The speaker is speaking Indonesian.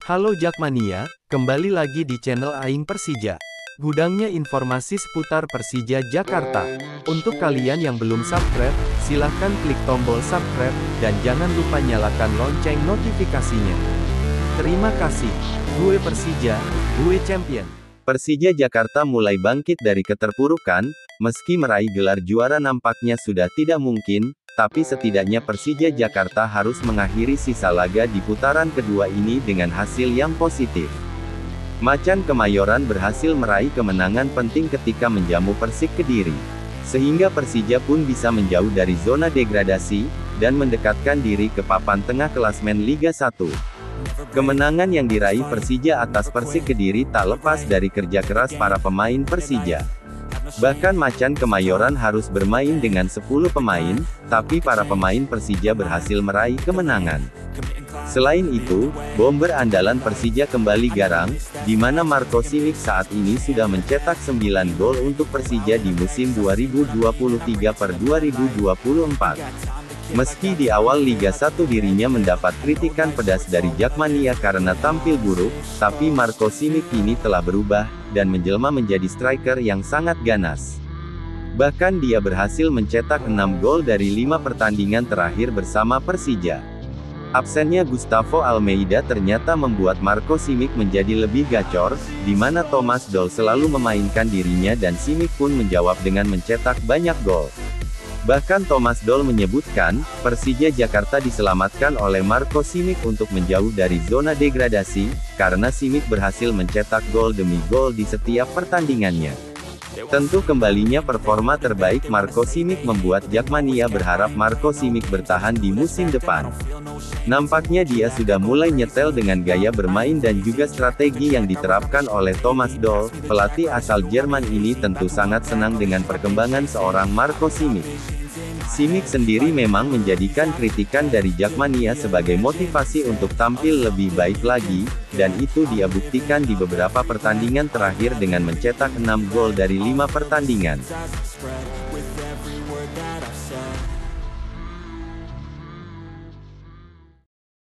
Halo Jakmania, kembali lagi di channel Aing Persija. Gudangnya informasi seputar Persija Jakarta. Untuk kalian yang belum subscribe, silahkan klik tombol subscribe, dan jangan lupa nyalakan lonceng notifikasinya. Terima kasih. Gue Persija, gue champion. Persija Jakarta mulai bangkit dari keterpurukan, meski meraih gelar juara nampaknya sudah tidak mungkin, tapi setidaknya Persija Jakarta harus mengakhiri sisa laga di putaran kedua ini dengan hasil yang positif. Macan Kemayoran berhasil meraih kemenangan penting ketika menjamu Persik Kediri. Sehingga Persija pun bisa menjauh dari zona degradasi, dan mendekatkan diri ke papan tengah klasmen Liga 1. Kemenangan yang diraih Persija atas Persik Kediri tak lepas dari kerja keras para pemain Persija. Bahkan Macan Kemayoran harus bermain dengan 10 pemain, tapi para pemain Persija berhasil meraih kemenangan. Selain itu, bomber andalan Persija kembali garang, di mana Marco Simic saat ini sudah mencetak 9 gol untuk Persija di musim 2023/2024. Meski di awal Liga 1 dirinya mendapat kritikan pedas dari Jakmania karena tampil buruk, tapi Marco Simic kini telah berubah, dan menjelma menjadi striker yang sangat ganas. Bahkan dia berhasil mencetak 6 gol dari 5 pertandingan terakhir bersama Persija. Absennya Gustavo Almeida ternyata membuat Marco Simic menjadi lebih gacor, di mana Thomas Doll selalu memainkan dirinya dan Simic pun menjawab dengan mencetak banyak gol. Bahkan Thomas Doll menyebutkan, Persija Jakarta diselamatkan oleh Marco Simic untuk menjauh dari zona degradasi, karena Simic berhasil mencetak gol demi gol di setiap pertandingannya. Tentu kembalinya performa terbaik Marco Simic membuat Jakmania berharap Marco Simic bertahan di musim depan. Nampaknya dia sudah mulai nyetel dengan gaya bermain dan juga strategi yang diterapkan oleh Thomas Doll. Pelatih asal Jerman ini tentu sangat senang dengan perkembangan seorang Marco Simic. Simic sendiri memang menjadikan kritikan dari Jakmania sebagai motivasi untuk tampil lebih baik lagi, dan itu dia buktikan di beberapa pertandingan terakhir dengan mencetak 6 gol dari 5 pertandingan.